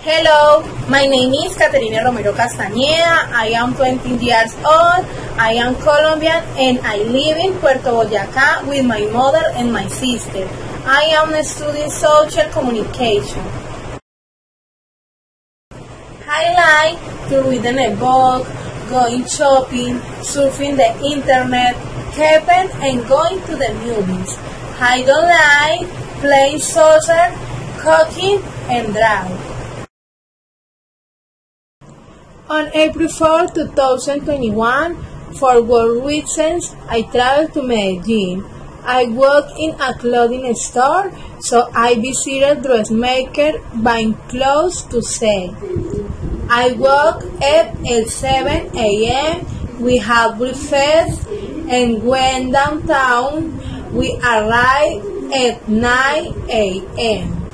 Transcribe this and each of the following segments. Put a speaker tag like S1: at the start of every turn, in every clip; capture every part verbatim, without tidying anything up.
S1: Hello, my name is Caterina Romero Castañeda. I am twenty years old. I am Colombian and I live in Puerto Boyacá with my mother and my sister. I am studying social communication. I like to read a book, going shopping, surfing the internet, camping and going to the movies. I don't like playing soccer, cooking and drive. On April fourth, two thousand twenty-one, for work reasons, I traveled to Medellin. I work in a clothing store, so I visited dressmaker buying clothes to sell. I work at seven a m We had breakfast and went downtown. We arrived at nine a m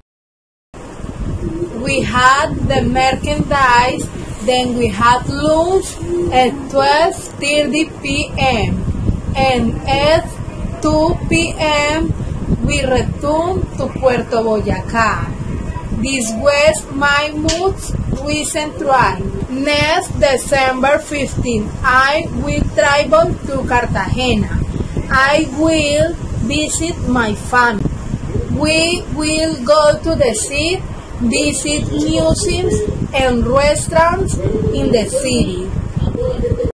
S1: We had the merchandise. Then we had lunch at twelve thirty p m and at two p m we returned to Puerto Boyacá. This was my most recent trip. Next December fifteenth, I will travel to Cartagena. I will visit my family. We will go to the sea, visit museums and restaurants in the city.